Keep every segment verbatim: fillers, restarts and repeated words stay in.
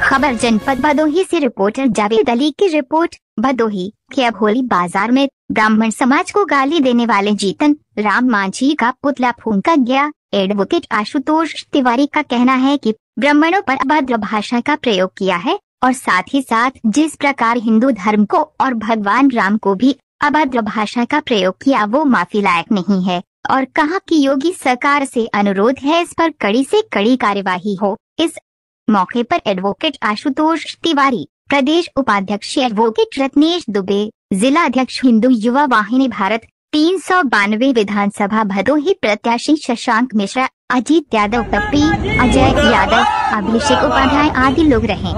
खबर जनपद भदोही से रिपोर्टर जावेद अली की रिपोर्ट। भदोही के अभोली बाजार में ब्राह्मण समाज को गाली देने वाले जीतन राम मांझी का पुतला फूंका गया। एडवोकेट आशुतोष तिवारी का कहना है कि ब्राह्मणों पर अभद्र भाषा का प्रयोग किया है और साथ ही साथ जिस प्रकार हिंदू धर्म को और भगवान राम को भी अभद्र भाषा का प्रयोग किया वो माफी लायक नहीं है और कहा कि योगी सरकार से अनुरोध है इस पर कड़ी से कड़ी कार्यवाही हो। इस मौके पर एडवोकेट आशुतोष तिवारी, प्रदेश उपाध्यक्ष एडवोकेट रत्नेश दुबे, जिला अध्यक्ष हिंदू युवा वाहिनी भारत तीन सौ बानवे विधानसभा भदोही प्रत्याशी शशांक मिश्रा, अजीत यादव पप्पी, अजय यादव, अभिषेक उपाध्याय आदि लोग रहे।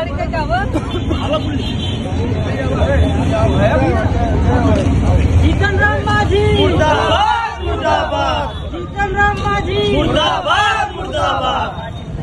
जीतन राम मांझी मुर्दाबाद, मुर्दाबाद। जीतन राम मांझी मुर्दाबाद, मुर्दाबाद।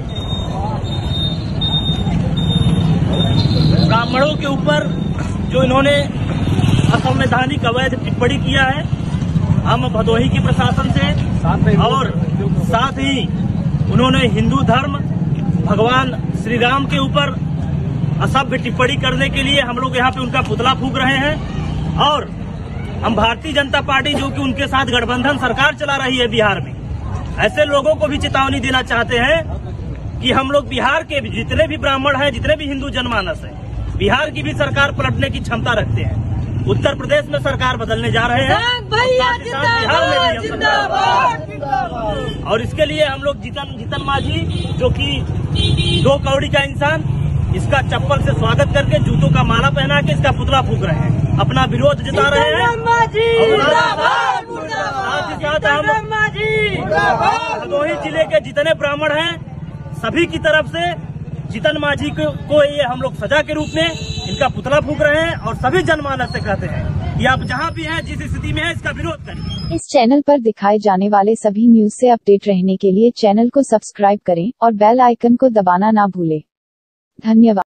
ब्राह्मणों के ऊपर जो इन्होंने असंवैधानिक अवैध टिप्पणी किया है, हम भदोही की प्रशासन से और साथ ही उन्होंने हिंदू धर्म, भगवान श्री राम के ऊपर असभ्य टिप्पणी करने के लिए हम लोग यहाँ पे उनका पुतला फूंक रहे हैं। और हम भारतीय जनता पार्टी जो कि उनके साथ गठबंधन सरकार चला रही है बिहार में, ऐसे लोगों को भी चेतावनी देना चाहते हैं कि हम लोग बिहार के जितने भी ब्राह्मण हैं, जितने भी हिंदू जनमानस हैं, बिहार की भी सरकार पलटने की क्षमता रखते हैं। उत्तर प्रदेश में सरकार बदलने जा रहे हैं, बिहार में भी जिंदाबाद। और इसके लिए हम लोग जीतन जीतन मांझी जो कि दो कौड़ी का इंसान, इसका चप्पल से स्वागत करके जूतों का माला पहना के इसका पुतला फूंक रहे हैं, अपना विरोध जता रहे हैं। साथ ही साथ हम भदोही जिले के जितने ब्राह्मण हैं सभी की तरफ से जीतन मांझी को, को ये हम लोग सजा के रूप में इनका पुतला फूंक रहे हैं और सभी जनमानस से कहते हैं कि आप जहां भी हैं, जिस स्थिति में हैं, इसका विरोध करें। इस चैनल पर दिखाए जाने वाले सभी न्यूज से अपडेट रहने के लिए चैनल को सब्सक्राइब करें और बेल आइकन को दबाना ना भूलें। धन्यवाद।